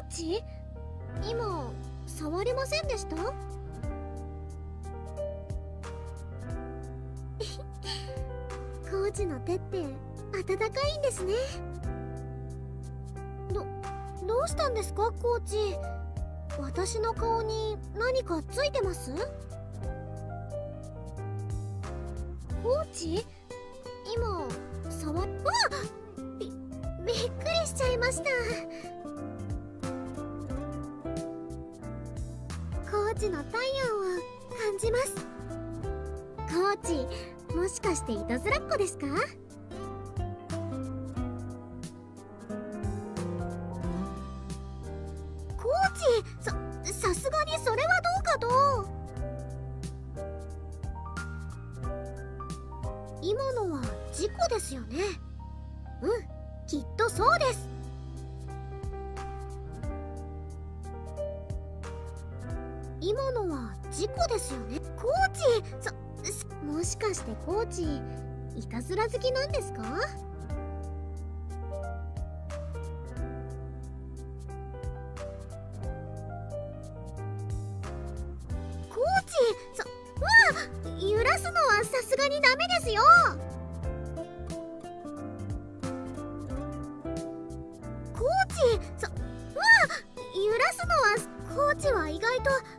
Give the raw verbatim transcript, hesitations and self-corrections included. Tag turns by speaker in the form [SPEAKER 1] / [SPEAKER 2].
[SPEAKER 1] ーチ、今触れませんでした？コーチの手って温かいんですね。ど、どうしたんですかコーチ。私の顔に何かついてます？コーチ、今触っ、あっ、び、びっくりしちゃいました。コーチの体温を感じます。コーチ、もしかしていたずらっ子ですか？コーチ、さ、さすがにそれはどうかと。今のは事故ですよね。うん、きっとそうです。今のは事故ですよね。コーチ、そ、もしかしてコーチいたずら好きなんですか？コーチ、そ、うわ、揺らすのはさすがにダメですよ。コーチ、そ、うわ、揺らすのはコーチは意外と